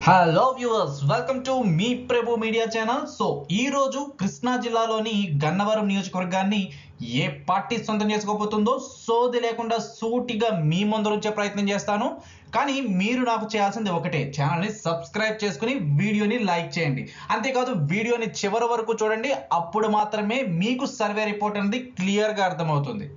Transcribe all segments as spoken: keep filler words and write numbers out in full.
Hello viewers, welcome to మీ Prabhu media channel. So ఈ రోజు కృష్ణా జిల్లాలోని గన్నవరం నియోజకవర్గాన్ని ఏ పార్టీ సొంతం చేసుకోబోతుందో సోది లేకుండా సూటిగా మీ ముందు ఉంచే ప్రయత్నం చేస్తాను. కానీ మీరు నాకు చేయాల్సింది ఒకటే, ఛానల్ని సబ్స్క్రైబ్ చేసుకుని వీడియోని లైక్ చేయండి. అంతేకాదు వీడియోని చివరి వరకు చూడండి, అప్పుడు మాత్రమే మీకు సర్వే రిపోర్ట్ అనేది క్లియర్గా అర్థమవుతుంది.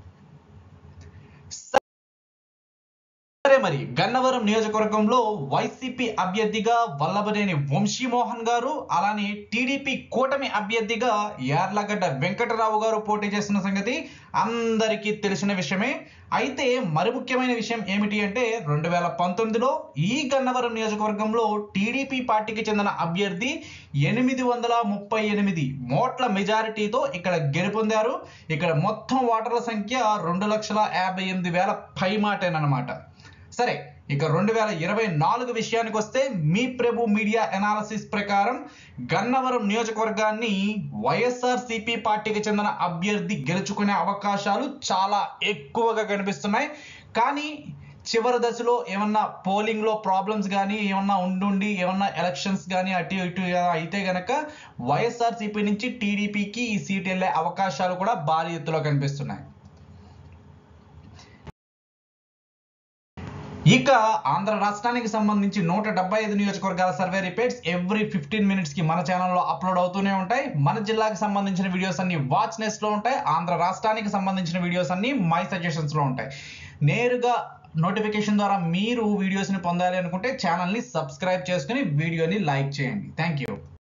సరే, మరి గన్నవరం నియోజకవర్గంలో వైసీపీ అభ్యర్థిగా వల్లభనేని వంశీమోహన్ గారు, అలానే టీడీపీ కూటమి అభ్యర్థిగా యార్లగడ్డ వెంకటరావు గారు పోటీ చేస్తున్న సంగతి అందరికీ తెలిసిన విషయమే. అయితే మరి ముఖ్యమైన విషయం ఏమిటి అంటే, రెండు వేల పంతొమ్మిదిలో ఈ గన్నవరం నియోజకవర్గంలో టీడీపీ పార్టీకి చెందిన అభ్యర్థి ఎనిమిది వందల ముప్పై ఎనిమిది ఓట్ల మెజారిటీతో ఇక్కడ గెలుపొందారు. ఇక్కడ మొత్తం ఓటర్ల సంఖ్య రెండు లక్షల యాభై ఎనిమిది వేల పైమాటేనమాట. సరే, ఇక రెండు వేల ఇరవై నాలుగు విషయానికి వస్తే, మీ ప్రభు మీడియా అనాలిసిస్ ప్రకారం గన్నవరం నియోజకవర్గాన్ని వైఎస్ఆర్సీపీ పార్టీకి చెందిన అభ్యర్థి గెలుచుకునే అవకాశాలు చాలా ఎక్కువగా కనిపిస్తున్నాయి. కానీ చివరి దశలో ఏమన్నా పోలింగ్లో ప్రాబ్లమ్స్ కానీ ఏమన్నా ఉండుండి ఏమన్నా ఎలక్షన్స్ కానీ అటు ఇటు అయితే గనక వైఎస్ఆర్సీపీ నుంచి టీడీపీకి ఈ సీట్ వెళ్ళే అవకాశాలు కూడా భారీ ఎత్తులో కనిపిస్తున్నాయి. ఇక ఆంధ్ర రాష్ట్రానికి సంబంధించి నూట డెబ్బై ఐదు నియోజకవర్గాల survey reports every fifteen minutes కి మన ఛానల్లో అప్లోడ్ అవుతూనే ఉంటాయి. మన జిల్లాకి సంబంధించిన వీడియోస్ అన్ని వాచ్ నెస్ట్ లో ఉంటాయి. ఆంధ్ర రాష్ట్రానికి సంబంధించిన వీడియోస్ అన్ని మై సజెషన్స్ లో ఉంటాయి. నేరుగా నోటిఫికేషన్ ద్వారా మీరు వీడియోస్ని పొందాలి అనుకుంటే ఛానల్ని సబ్స్క్రైబ్ చేసుకుని వీడియోని లైక్ చేయండి. Thank you.